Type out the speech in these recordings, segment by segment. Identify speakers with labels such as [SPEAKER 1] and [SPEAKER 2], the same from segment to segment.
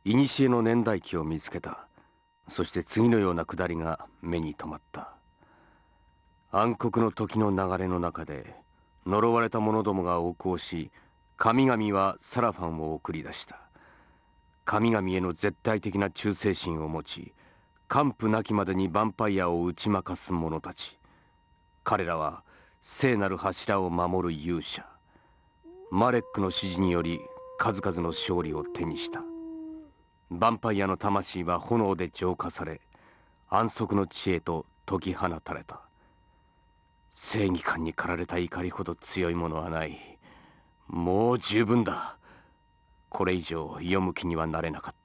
[SPEAKER 1] 古の年代記を見つけた。そして次のようなくだりが目に留まった。暗黒の時の流れの中で呪われた者どもが横行し、神々はサラファンを送り出した。神々への絶対的な忠誠心を持ち、完膚なきまでにヴァンパイアを打ち負かす者たち。彼らは聖なる柱を守る勇者マレックの指示により数々の勝利を手にした。ヴァンパイアの魂は炎で浄化され、安息の地へと解き放たれた。正義感に駆られた怒りほど強いものはない。もう十分だ。これ以上読む気にはなれなかった。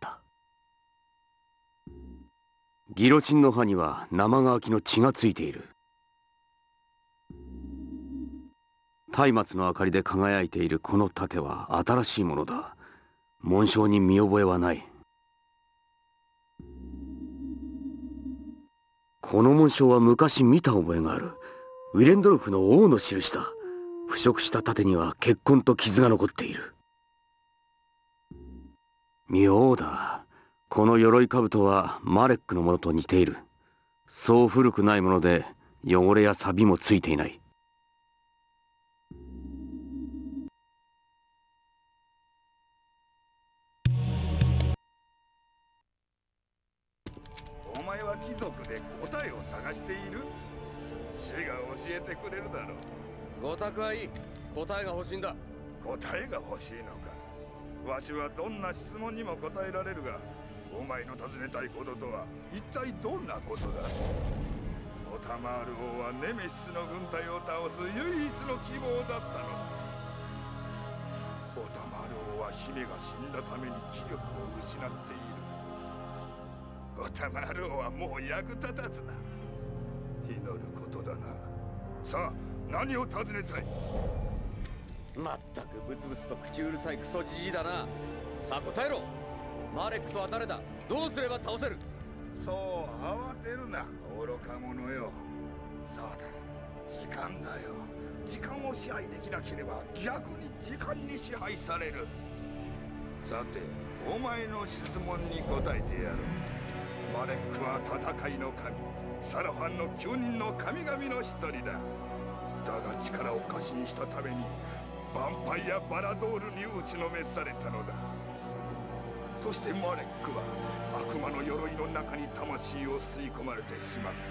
[SPEAKER 1] ギロチンの刃には生乾きの血がついている。松明の明かりで輝いているこの盾は新しいものだ。紋章に見覚えはない。この紋章は昔見た覚えがある。ウィレンドルフの王の印だ。腐食した盾には血痕と傷が残っている。妙だ。この鎧兜はマレックのものと似ている。そう古くないもので汚れや錆もついていない。
[SPEAKER 2] お前は貴族で答えを探している？死が教えてくれるだろう。
[SPEAKER 3] ご託はいい。答えが欲しいんだ。
[SPEAKER 2] 答えが欲しいのか。わしはどんな質問にも答えられるが、お前の尋ねたいこととは一体どんなことだ？オタマール王はネメシスの軍隊を倒す唯一の希望だったのだ。オタマール王は姫が死んだために気力を失っている。オタマール王はもう役立たずだ。祈ることだな。さあ、何を尋ねたい？
[SPEAKER 3] まったくブツブツと口うるさいクソじじいだな。さあ答えろ。マレックとは誰だ？どうすれば倒せる？
[SPEAKER 2] そう慌てるな、愚か者よ。そうだ、時間だよ。時間を支配できなければ逆に時間に支配される。さて、お前の質問に答えてやろう。マレックは戦いの神、サラファンの9人の神々の一人だ。だが力を過信したためにヴァンパイア・バラドールに打ちのめされたのだ。そしてマレックは悪魔の鎧の中に魂を吸い込まれてしまった。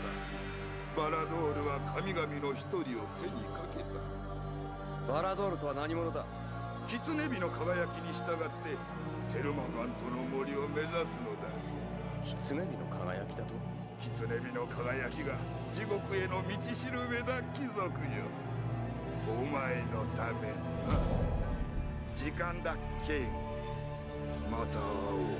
[SPEAKER 2] バラドールは神々の一人を手にかけた。
[SPEAKER 3] バラドールとは何者だ？
[SPEAKER 2] 狐火の輝きに従ってテルマガントの森を目指すのだ。
[SPEAKER 3] 狐火の輝きだと？
[SPEAKER 2] 狐火の輝きが地獄への道しるべだ、貴族よ。お前のためにな。時間だっけ。また会おう。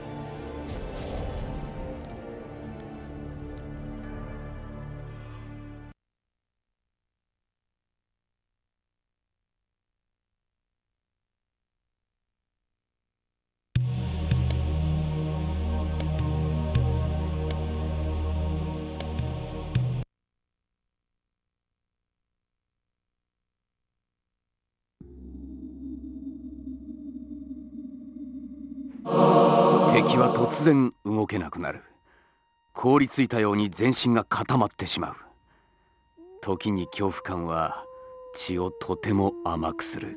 [SPEAKER 1] 敵は突然動けなくなる。凍りついたように全身が固まってしまう。時に恐怖感は血をとても甘くする。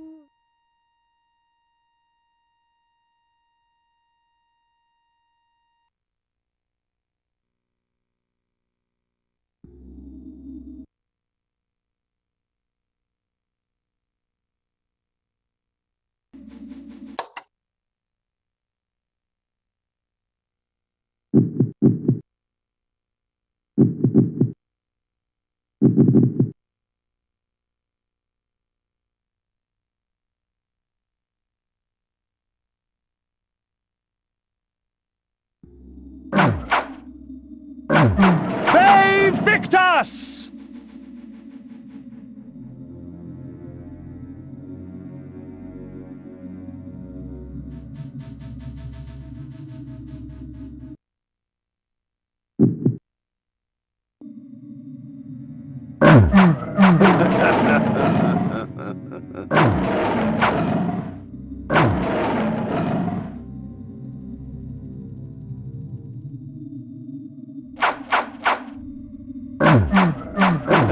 [SPEAKER 4] They Victus!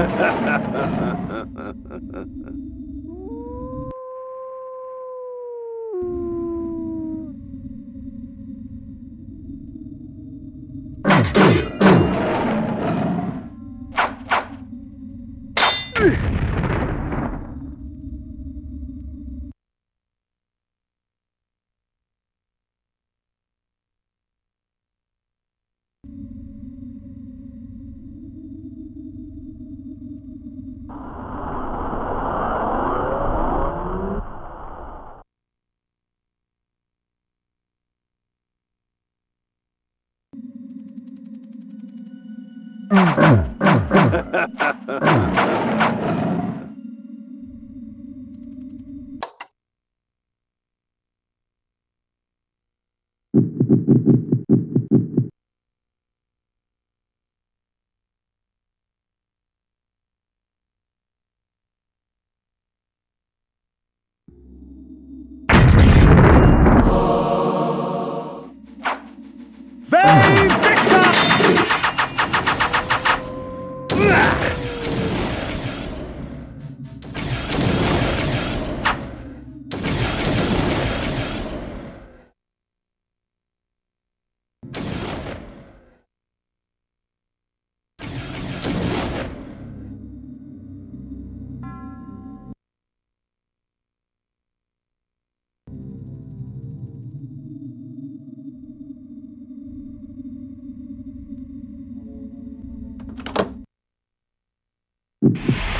[SPEAKER 1] you